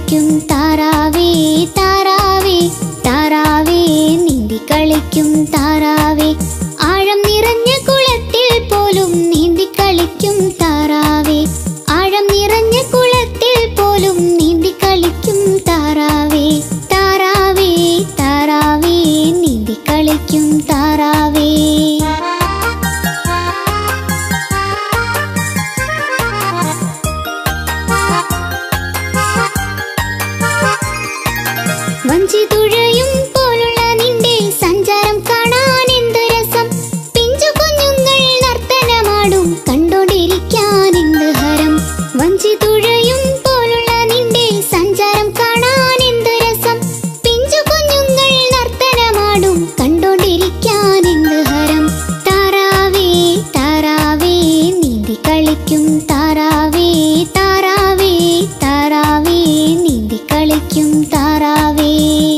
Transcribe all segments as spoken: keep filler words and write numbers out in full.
കളിക്കും താറാവേ താറാവേ താറാവേ നീന്തി കളിക്കും താറാവേ ആഴം നിറഞ്ഞ കുളത്തിൽ പോലും നീന്തി കളിക്കും താറാവേ ആഴം നിറഞ്ഞ കുളത്തിൽ പോലും നീന്തി കളിക്കും താറാവേ താറാവേ താറാവേ നീന്തി കളിക്കും താറാവേ വഞ്ചി തുഴയും പോലുള്ള നിന്റെ സഞ്ചാരം കാണാൻ എന്ത് രസം പിഞ്ചു കുഞ്ഞുങ്ങൾ നർത്തനമാടും കണ്ടോണ്ടിരിക്കാൻ എന്ത് ഹരം വഞ്ചി തുഴയും പോലുള്ള നിന്റെ സഞ്ചാരം കാണാൻ എന്ത് രസം പിഞ്ചു കുഞ്ഞുങ്ങൾ നർത്തനമാടും കണ്ടോണ്ടിരിക്കാൻ എന്ത് ഹരം താറാവേ താറാവേ നീന്തി കളിക്കും താറാവേ താറാവേ താറാവേ നീന്തി കളിക്കും താറാവേ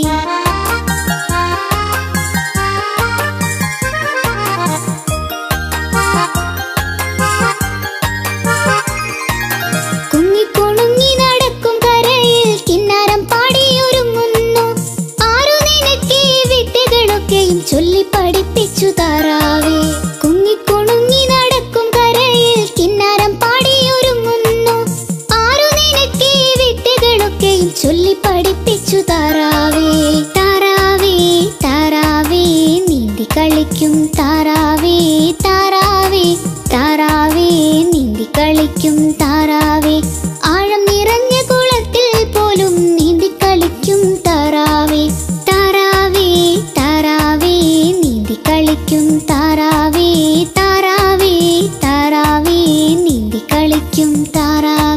കുഞ്ഞിക്കുണുങ്ങി നടക്കും കരയിൽ കിന്നാരം പാടിയൊരുങ്ങുന്നു ആരു നിനക്ക് വിദ്യകളൊക്കെയും ചൊല്ലി പഠിപ്പിച്ചു താറാവേ കുഞ്ഞിക്കുണുങ്ങി നടക്കും കരയിൽ കിന്നാരം പാടിയൊരുങ്ങുന്നു ആരു നിനക്ക് വിദ്യകളൊക്കെയും ചൊല്ലി പഠിപ്പിച്ചു താറാവേ താറാവേ താറാവേ നീന്തി കളിക്കും താറാവേ താറാവേ താറാവേ നീന്തി കളിക്കും താറാവേ ആഴം നിറഞ്ഞ കുളത്തിൽ പോലും നീന്തി കളിക്കും താറാവേ താറാവേ താറാവേ നീന്തി കളിക്കും താറാവേ താറാവേ താറാവേ നീന്തി കളിക്കും താറാവേ